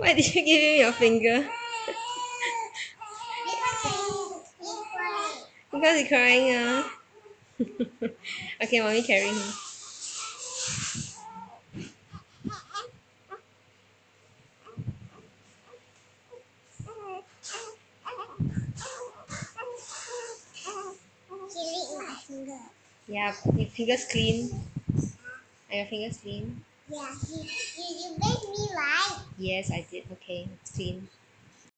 Why did you give him your finger? Because he's crying, Okay, mommy carry him. He licked my finger. Yeah, your fingers clean. Are your fingers clean? Yeah, you made me right. Yes, I did. Okay, it's clean.